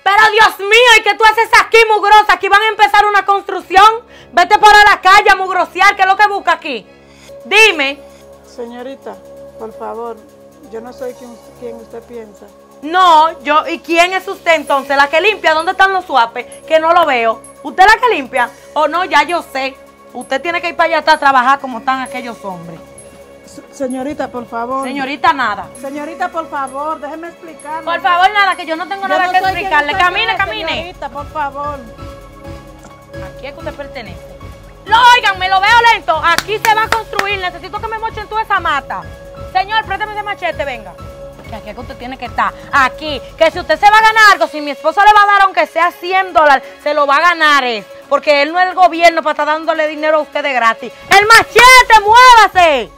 Pero Dios mío, ¿y qué tú haces aquí, mugrosa? Aquí van a empezar una construcción. Vete para la calle a mugrosear, ¿qué es lo que busca aquí? Dime. Señorita, por favor, yo no soy quien usted piensa. No, ¿y quién es usted entonces? ¿La que limpia? ¿Dónde están los suapes? Que no lo veo. ¿Usted es la que limpia? O no, ya yo sé. Usted tiene que ir para allá atrás a trabajar como están aquellos hombres. Señorita, por favor. Señorita, nada. Señorita, por favor, déjeme explicarle. Por favor, nada, que yo no tengo nada que explicarle. Camine, camine. Señorita, por favor. Aquí es que usted pertenece. Oigan, me lo veo lento. Aquí se va a construir. Necesito que me mochen toda esa mata. Señor, préstame ese machete, venga. Que aquí es que usted tiene que estar. Aquí. Que si usted se va a ganar algo, si mi esposo le va a dar aunque sea $100, se lo va a ganar porque él no es el gobierno para estar dándole dinero a usted de gratis. ¡El machete, muévase!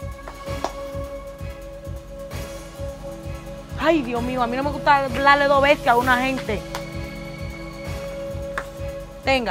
Ay, Dios mío, a mí no me gusta hablarle dos veces a una gente. Tenga.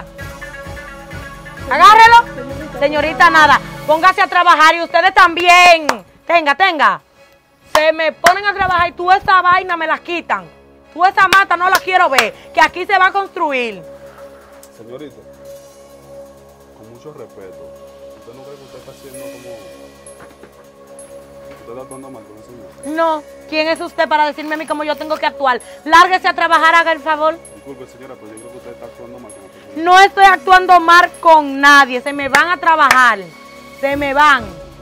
Agárrelo. Señorita, nada. Póngase a trabajar y ustedes también. Tenga. Se me ponen a trabajar y tú esa vaina me la quitan. Tú esa mata no la quiero ver. Que aquí se va a construir. Señorita, con mucho respeto, ¿usted no cree que usted está haciendo como... ¿Usted está actuando mal con ese señor? No. ¿Quién es usted para decirme a mí cómo yo tengo que actuar? Lárguese a trabajar, haga el favor. Disculpe, señora, pero yo creo que usted está actuando mal con ese señor. No estoy actuando mal con nadie. Se me van a trabajar. Se me van.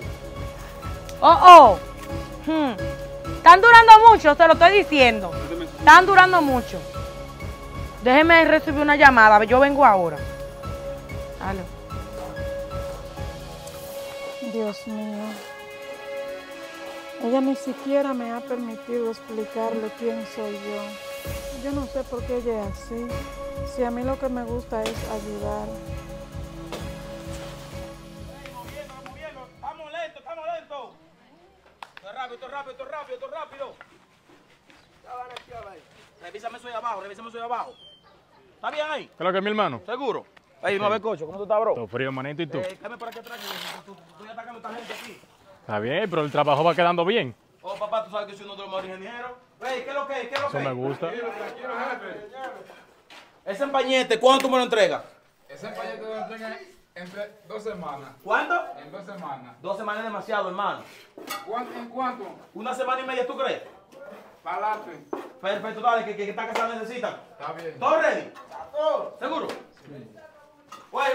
Están durando mucho, se lo estoy diciendo. Están durando mucho. Déjeme recibir una llamada. Yo vengo ahora. Aló. Dios mío. Ella ni siquiera me ha permitido explicarle quién soy yo. Yo no sé por qué ella es así. Si a mí lo que me gusta es ayudar. Estamos lentos. Esto rápido. Revísame eso ahí abajo. ¿Está bien ahí? ¿Qué es lo que es mi hermano? ¿Seguro? Ey, no ve, cocho, ¿cómo tú estás, bro? Todo frío, manito, ¿y tú? Cállame por aquí atrás, que tú ya atacando a esta gente aquí. Está bien, pero el trabajo va quedando bien. Oh, papá, tú sabes que soy uno de los mejores ingenieros. Ey, ¿qué es lo que? Eso me gusta. Ese empañete, ¿cuándo tú me lo entregas? Ese empañete lo entregan entre 2 semanas. ¿Cuánto? En 2 semanas. 2 semanas es demasiado, hermano. ¿En cuánto? 1 semana y media, ¿tú crees? Para adelante. Perfecto, dale, que esta casa necesitan. Está bien. ¿Todo ready? ¿Seguro? Sí. Wey.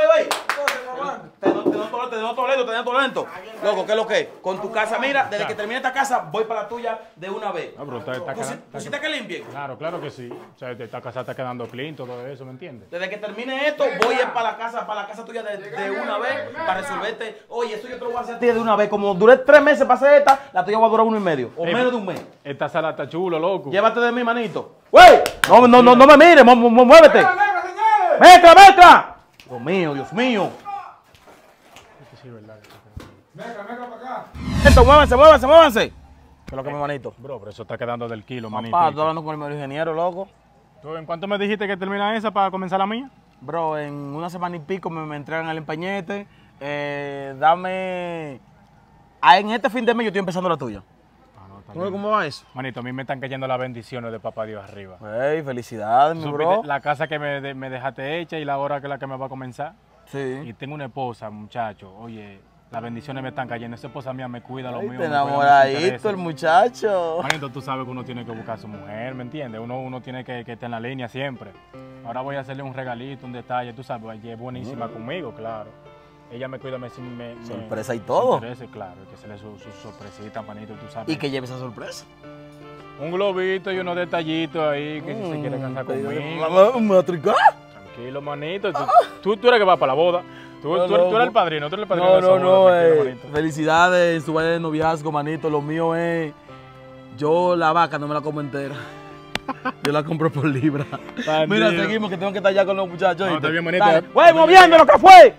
Te noto lento. Loco, ¿qué es lo que es? Con tu casa, mira, desde que termine esta casa, voy para la tuya de una vez. Ah, pero está ¿Tú sí te que limpien? Claro que sí. O sea, esta casa está quedando clean, todo eso, ¿me entiendes? Desde que termine esto, voy a ir para la casa tuya de una vez para resolverte. Oye, eso yo te lo voy a hacer a ti de una vez. Como duré 3 meses para hacer esta, la tuya va a durar 1 y medio. O menos de un mes. Esta sala está chulo, loco. Llévate de mi manito. ¡Wey! No me mires, muévete. ¡Mezcla! Dios mío. Sí, verdad. Venga para acá. Esto, muévanse. ¿Qué es lo que mi manito? Bro, pero eso está quedando del kilo, manito. Papá, tú hablando con el mejor ingeniero, loco. ¿Tú en cuánto me dijiste que termina esa para comenzar la mía? Bro, en 1 semana y pico me entregan el empañete. Dame... en este fin de mes yo estoy empezando la tuya. ¿Tú ves cómo va eso? Manito, a mí me están cayendo las bendiciones de papá Dios arriba. Ey, felicidades, mi bro. La casa que me dejaste hecha y la hora que me va a comenzar. Sí. Y tengo una esposa, muchacho. Oye, las bendiciones me están cayendo. Esa esposa mía me cuida lo Ay, mío. te me cuida mis enamoradito intereses. el muchacho. Manito, tú sabes que uno tiene que buscar a su mujer, ¿me entiendes? Uno tiene que estar en la línea siempre. Ahora voy a hacerle un regalito, un detalle, tú sabes, ella es buenísima conmigo, claro. Ella me cuida, me Sorpresa y todo. Interese, claro, hay que hacerle su sorpresita, manito, tú sabes. ¿Y que lleve esa sorpresa? Un globito y unos detallitos ahí, que si se quiere casar conmigo. ¿Me atricó? Tranquilo, manito. Tú eres que vas para la boda. Tú eres el padrino, de esa boda, tranquilo, manito. Felicidades en su baile de noviazgo, manito. Lo mío es... Yo la vaca no me la como entera. Yo la compro por libra. Mira, seguimos que tengo que estar ya con los muchachos. No, está bien, manito. ¡Güey, moviendo lo que fue!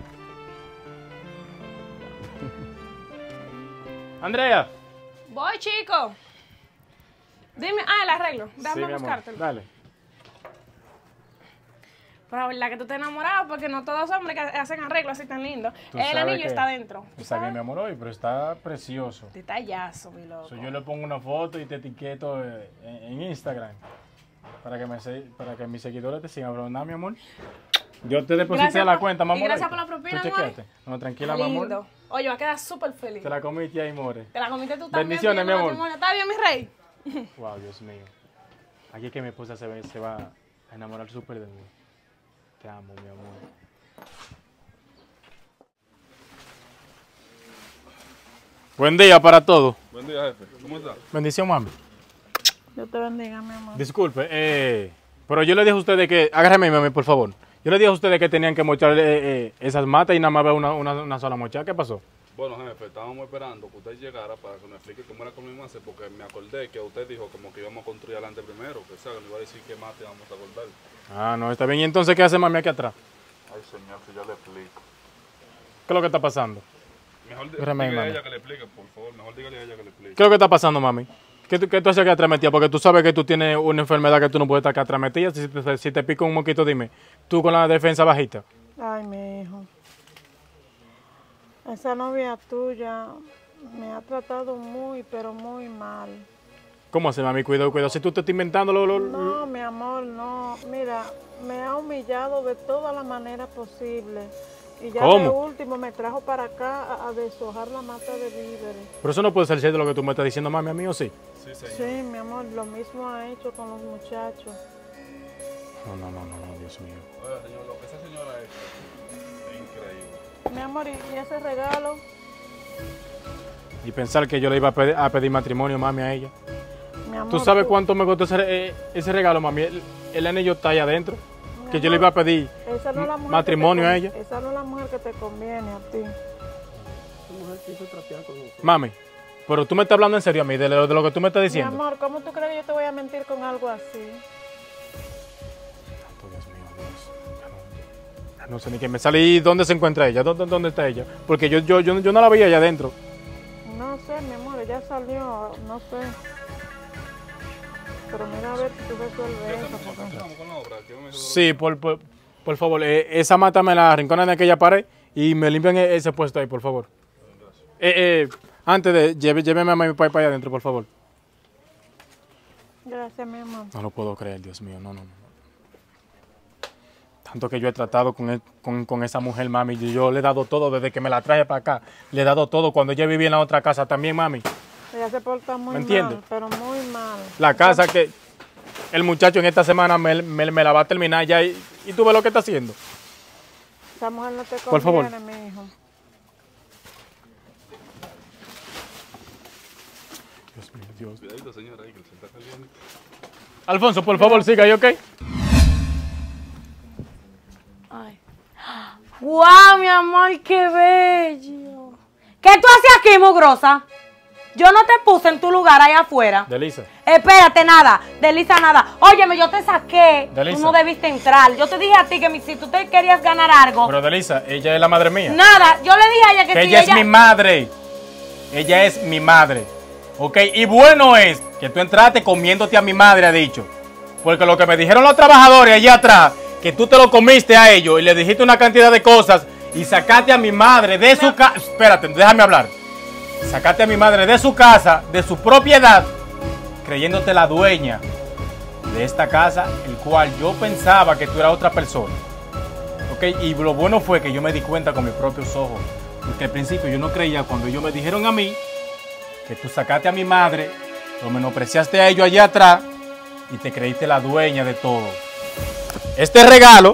Andrea. Voy, chico. Dime, el arreglo. Sí, Déjame mi amor. buscártelo. Dale. Pero la verdad que tú estás enamorado porque no todos los hombres que hacen arreglos así tan lindos. Tú El sabes anillo que está dentro. Está bien, mi amor, hoy, pero está precioso. Detallazo, mi loco. Yo le pongo una foto y te etiqueto en Instagram. para que mis seguidores te sigan, pero nada, mi amor. Yo te deposité Gracias la por- cuenta, mamá. y gracias por la propina, ¿Tú amor. chequeaste? No, tranquila, mi amor. Lindo. Oye, va a quedar súper feliz. Te la comiste ahí, more. Te la comiste tú también. Bendiciones, mi pidiendo amor. matrimonio. ¿Está bien, mi rey? Wow, Dios mío. Aquí es que mi esposa se va a enamorar súper de mí. Te amo, mi amor. Buen día para todos. Buen día, jefe. ¿Cómo está? Bendición, mami. Dios te bendiga, mi amor. Disculpe, pero yo le dije a ustedes que... Agárreme, mami, por favor. Yo le dije a ustedes que tenían que mochar esas matas y nada más ver una sola mochada. ¿Qué pasó? Bueno, jefe, estábamos esperando que usted llegara para que nos explique cómo era con mi masa, porque me acordé que usted dijo como que íbamos a construir adelante primero, que sea, que nos iba a decir qué mata íbamos a cortar. Ah, no, está bien. ¿Y entonces qué hace mami aquí atrás? Ay, señor, si ya le explico. ¿Qué es lo que está pasando? Mejor Dígame, dígale a mami. ella que le explique, por favor. Mejor dígale a ella que le explique. ¿Qué es lo que está pasando, mami? ¿Qué tú haces aquí atrás metida? Porque tú sabes que tú tienes una enfermedad que tú no puedes estar acá atrás metida. Si te pica un moquito, dime. Tú con la defensa bajita. Ay, mi hijo. Esa novia tuya me ha tratado muy, pero muy mal. ¿Cómo hace, mami? Cuidado, cuidado. Si tú te estás inventando No, mi amor, no. Mira, me ha humillado de todas las maneras posibles. Y ya ¿Cómo? de último me trajo para acá a deshojar la mata de víveres. Pero eso no puede ser cierto lo que tú me estás diciendo, mami, a mí o sí. Sí, señor. Sí, mi amor, lo mismo ha hecho con los muchachos. No, Dios mío. Oiga, señor, lo que esa señora es increíble. Mi amor, ¿y ese regalo? Y pensar que yo le iba a pedir matrimonio, mami, a ella. Mi amor, ¿Tú sabes cuánto me costó ese regalo, mami? El anillo está ahí adentro. mi Que yo le amor, iba a pedir esa no es la mujer matrimonio que a te ella. Esa no es la mujer que te conviene a ti. Mami, pero tú me estás hablando en serio a mí, de lo que tú me estás Mi diciendo. amor, ¿cómo tú crees que yo te voy a mentir con algo así? Dios mío, Dios. Ya no sé ni qué me sale. ¿Y dónde se encuentra ella? ¿Dónde está ella? Porque yo no la veía allá adentro. No sé, mi amor, ella salió, no sé. Pero mira a ver si tú resuelves eso. porque- Vamos con la obra. que yo me- Sí, por favor, esa mata me la arrinconan de aquella pared y me limpian ese puesto ahí, por favor. Antes de, lléveme a mi papá para allá adentro, por favor. Gracias, mi amor. No lo puedo creer, Dios mío, no. Tanto que yo he tratado con esa mujer, mami, y yo le he dado todo desde que me la traje para acá. Le he dado todo cuando ella vivía en la otra casa también, mami. Ella se porta muy ¿Me entiendes? mal, pero muy mal. La casa que el muchacho en esta semana me la va a terminar ya y tú ves lo que está haciendo. Esa mujer no te conviene, Por favor. mi hijo. Dios mío, Dios. Cuidadito, señora, ahí que se está caliente. Alfonso, por favor, siga, ¿y ok? Ay. ¡Guau, mi amor, qué bello! ¿Qué tú haces aquí, mugrosa? Yo no te puse en tu lugar allá afuera. Delisa. Espérate, nada. Delisa, nada. Óyeme, yo te saqué. Delisa. Tú no debiste entrar. Yo te dije a ti que si tú te querías ganar algo. Pero Delisa, ella es la madre mía. Nada, yo le dije a ella que Que si ella es mi madre. Ella es mi madre. ¿Ok? Y bueno es que tú entraste comiéndote a mi madre, ha dicho. Porque lo que me dijeron los trabajadores allá atrás, que tú te lo comiste a ellos y le dijiste una cantidad de cosas y sacaste a mi madre de su casa. Espérate, déjame hablar. Sacaste a mi madre de su casa, de su propiedad, creyéndote la dueña de esta casa, el cual yo pensaba que tú eras otra persona. ¿Ok? Y lo bueno fue que yo me di cuenta con mis propios ojos. Porque al principio yo no creía cuando ellos me dijeron a mí que tú sacaste a mi madre, lo menospreciaste a ellos allá atrás y te creíste la dueña de todo. Este regalo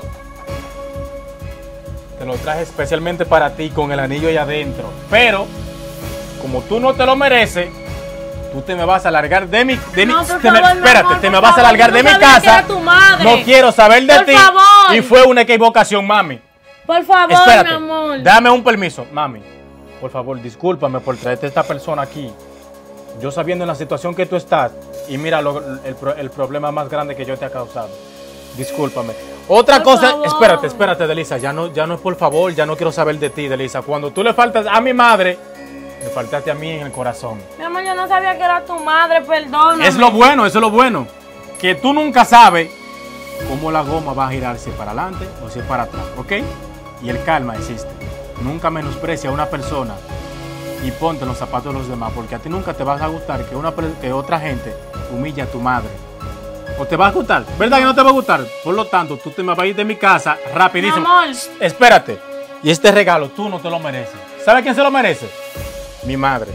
te lo traje especialmente para ti con el anillo allá adentro. Pero, como tú no te lo mereces, tú te me vas a largar de mi... No, por favor, mi espérate, amor, te por me vas a favor, largar yo de no mi sabía que casa. era tu madre. No quiero saber de Por ti. favor. Y fue una equivocación, mami. Por favor, Espérate, mi amor. dame un permiso, mami. Por favor, discúlpame por traerte a esta persona aquí. Yo sabiendo en la situación que tú estás y mira el problema más grande que yo te he causado. Discúlpame. Otra Por cosa, favor. espérate, Delisa. Ya no es por favor, ya no quiero saber de ti, Delisa. Cuando tú le faltas a mi madre, me faltaste a mí en el corazón. Mi amor, yo no sabía que era tu madre, perdóname. Es lo bueno, eso es lo bueno. Que tú nunca sabes cómo la goma va a girar, si es para adelante o si es para atrás, ¿ok? Y el calma existe. Nunca menosprecia a una persona y ponte en los zapatos de los demás, porque a ti nunca te vas a gustar que otra gente humille a tu madre. ¿O te va a gustar? ¿Verdad que no te va a gustar? Por lo tanto, tú te me vas a ir de mi casa rapidísimo. Mi amor. Espérate. Y este regalo tú no te lo mereces. ¿Sabes quién se lo merece? Mi madre.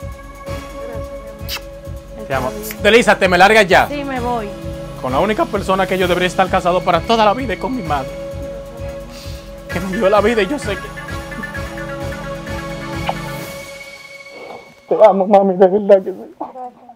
Te amo. Delisa, te me largas ya. Sí, me voy. Con la única persona que yo debería estar casado para toda la vida es con mi madre. Que me dio la vida y yo sé que... Te amo, mami, de verdad que sí.